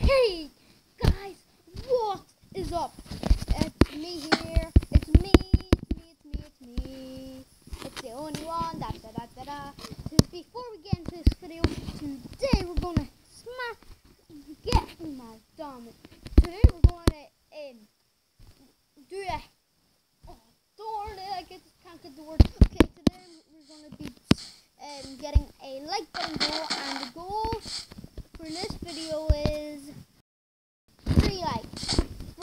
Hey guys, what is up? It's me here. It's me. It's the only one. Before we get into this video, today we're gonna get my dumb. Today we're gonna do a darn it! I can't get the word. Okay, today we're gonna be getting a like button goal, and the goal for this video is 3 likes.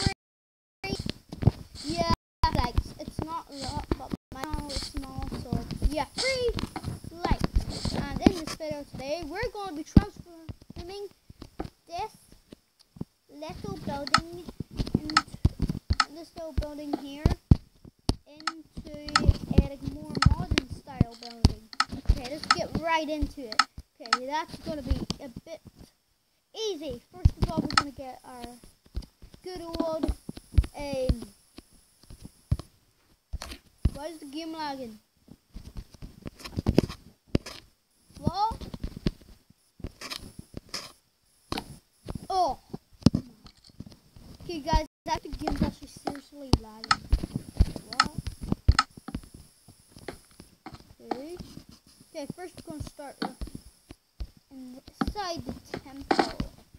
Yeah, likes. It's not a lot, but my channel is small, so yeah, 3 likes. And in this video today, we're going to be transforming this little building here into a more modern style building. Okay, let's get right into it. Okay, that's going to be a bit easy. First of all, we're going to get our good old why is the game lagging? What? Oh. Okay guys, that the game's actually seriously lagging. What? Okay. Okay, first we're gonna start inside the temple.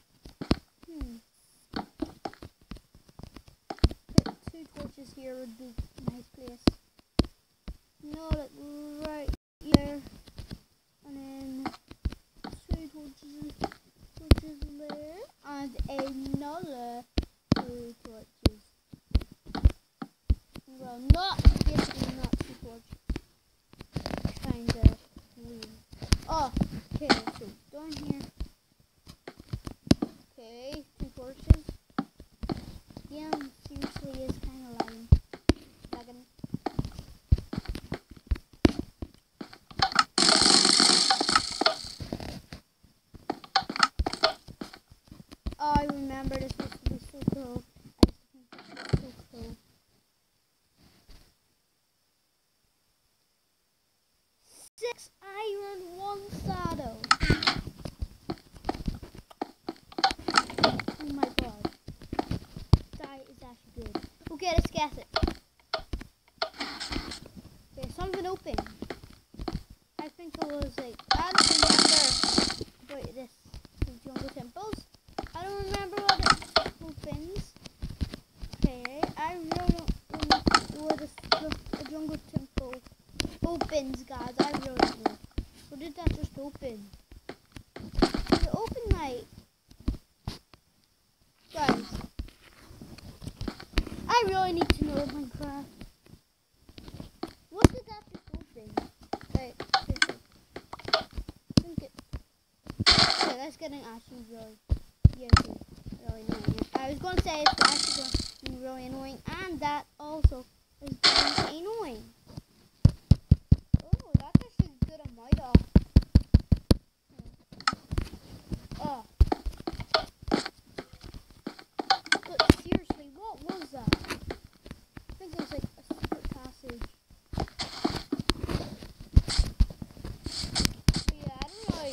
Put 2 torches here would be a nice place. No, like right here, and then 2 torches there, and another 2 torches. Well, basically not 2 torches. Kinda weird. Oh, okay, so down here. Okay, 2 torches. Yeah, seriously is kinda lagging. Oh, I remember this used to be so cool. I used to think this was so cool. 6 iron, 1 saddle. Oh my god. That is actually good. Okay, let's guess it. Okay, something open. I think it was like, I don't remember about this jungle temples. I don't remember what it opens. Okay, I really don't know what the jungle temple opens, guys. I really don't know. What did that just open? Did it open like... Guys, I really need to know Minecraft. What did that just open? Wait, I think it... Okay, that's getting actually really... Yeah, really annoying. I was going to say it's actually going to be really annoying, and that also is getting annoying. Oh, that's actually good on my dog. Oh. But seriously, what was that? I think it was like a secret passage. Yeah, I don't know.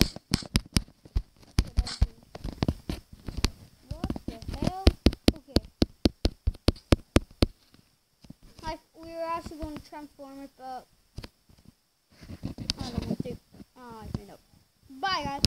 We were actually going to transform it, but I don't want to. I don't know. Bye, guys.